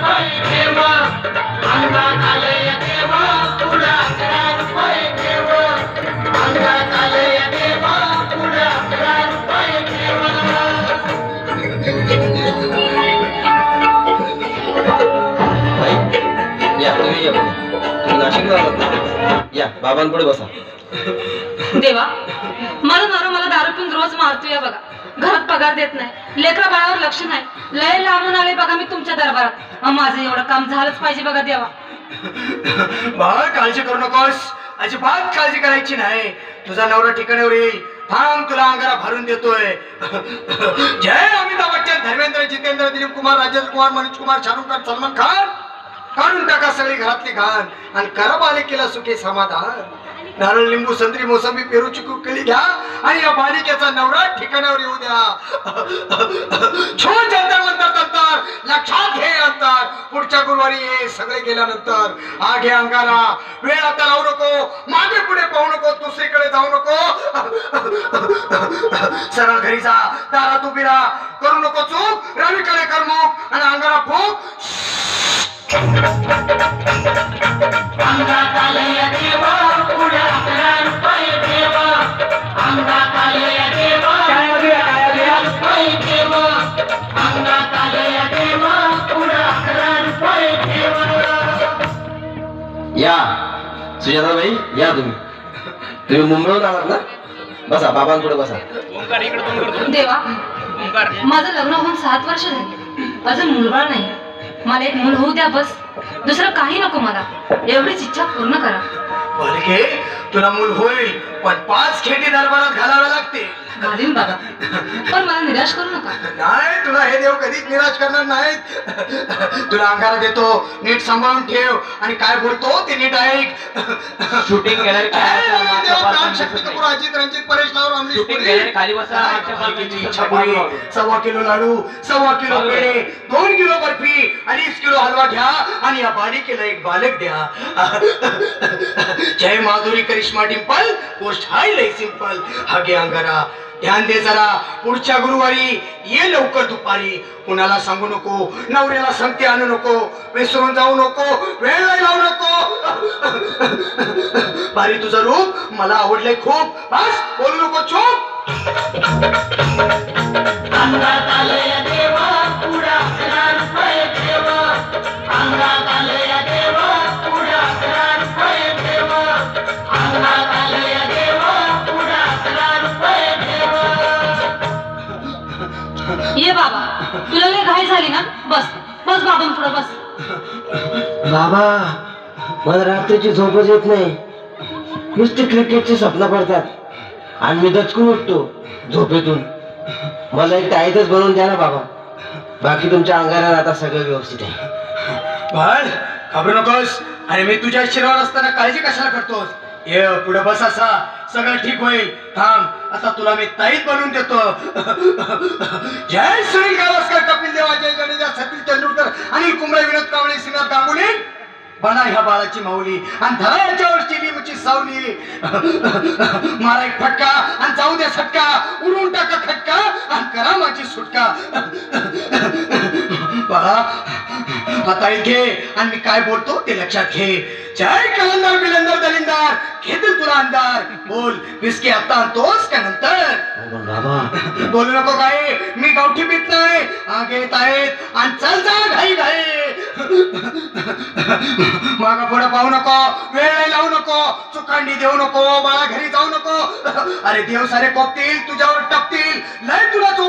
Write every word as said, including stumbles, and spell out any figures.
या बाबांपुढे बसा. देवा, मला नवरा मला दारू पिऊन रोज मारतोय बघा. घरात पगार देत नाही, लेकरा बाळावर लक्ष नाही. लय लांबून आले बघा मी तुमच्या दरबारात. माझं एवढं काम झालंच पाहिजे बघा देवा. बाळ काळजी करू नकोस, अजिबात काळजी करायची नाही. तुझा नवरा ठिकाणावर येईल. थांब, तुला अंगारा भरून देतोय. जय अमिताभ बच्चन, धर्मेंद्र, जितेंद्र, दिलीप कुमार, राजेंद्र कुमार, मनोज कुमार, शाहरुख खान, सलमान खान. काढून टाका सगळी घरातली घाण आणि करा बालिकेला सुखे समाधान. नारळ, लिंबू, संत्री, मोसंबी, पेरू, चिकू, केळी घ्या आणि या बालिकेचा नवरा ठिकाणावर येऊ द्या. छोट जंतर मंतर तंतर लक्षात घे अंतर. पुढच्या गुरुवारी हे सगळे गेल्यानंतर आगे अंगारा. वेळ आता लावू नको, मागे पुढे पाहू नको, दुसरीकडे जाऊ नको. सरळ घरी जा, दारात उभी राहा. करू नको चूक, रवीकडे कर मुख आणि अंगारा फूक. अंगात आलंय देवा, पुढे अकरा रुपये देवा. अंगात आलंय देवा, रुपये देवा. अंगात आलंय देवा, पुढे अकरा रुपये देवा. या सुजाताबाई, या तुम्ही. तुम्ही मुंबईहून आलात ना? बसा, बाबांपुढे बसा. देवा, माझं लग्न होऊन सात वर्ष झाली, अजून मुलबाळ नाही. मला एक मूल होऊ द्या बस, दुसरं काही नको मला. एवढीच इच्छा पूर्ण करा. बालिके, तुला मूल होईल, पण पाच खेटी दरबारात घालावे लागते. घालीन बाबा, पण मला निराश करू नका. नाही, तुला हे देव कधीच निराश करणार नाहीत. तुला अंगारा देतो, नीट सांभाळून ठेव आणि काय बोलतो ते नीट ऐक. शूटिंग गॅलरी शक्ती कपूर, अजित, रणजित, परेश लावर, अमरीश खाली बसा. पुरी, सव्वा किलो लाडू, सव्वा किलो पेढे, दोन किलो बर्फी, अडीच किलो हलवा घ्या आणि या बालिकेला एक बालक द्या. जय माधुरी, करिश्मा, डिंपल, गोष्ट हाय लय सिंपल. हा घे अंगारा, ध्यान दे जरा. पुढच्या गुरुवारी ये लवकर दुपारी. कुणाला सांगू नको, नवऱ्याला संगती आणू नको, विसरून जाऊ नको, वेळ लावू नको. बारी, तुझं रूप मला आवडलंय खूप. बस, बोलू नको, चूप. अंगात आलंय देवा, पुढे अकरा रुपये देवा. अंगात आलंय देवा, पुढे अकरा रुपये देवा. अंगात आलंय देवा, पुढे अकरा रुपये देवा. ये बाबा, तुला लय घाई झाली ना? बस बस बाबांपुढे बस. बाबा, मला रात्रीची झोपच येत नाही. नुसते क्रिकेटची स्वप्न पडतात आणि मी दचकून उठतो झोपेतून. मला एक टाईतच बनवून द्या ना बाबा. बाकी तुमच्या अंगारात आता सगळं व्यवस्थित आहे. बाळ, घाबरू नकोस. अरे मी तुझ्या शिरावर असताना काळजी कशाला करतोस? ये पुढे बस, असा सगळं ठीक होईल. थांब, आता तुला मी ताईत बनवून देतो. जय सुनील गावस्कर, कपिल देव, अजय जडेजा, सचिन तेंडुलकर, अनिल कुंबळे, विनोद कांबळे, श्रीनाथ गांगुली. बना ह्या बाळाची माऊली आणि धरा याच्यावर चिलीमची सावली. मारा एक फटका आणि जाऊ द्या सटका. उडून टाका खटका आणि करा माझी सुटका. बाळा, आता घे आणि मी काय बोलतो ते लक्षात घे. जय कलंदर, बिलंदर, दलिंदर, घेतील तुला अंधार. बोल, विस्की आता आणतोस का नंतर? बाबा, बोलू नको काय, मी गावठी पीत नाही. आगे येत आहेत आणि चल जा घाई घाई. मागा पुढे पाहू नको, वेळ लावू नको, चुकांडी देऊ नको, बाळा घरी जाऊ नको. अरे देव सारे कोपतील, तुझ्यावर टपतील. लय तुला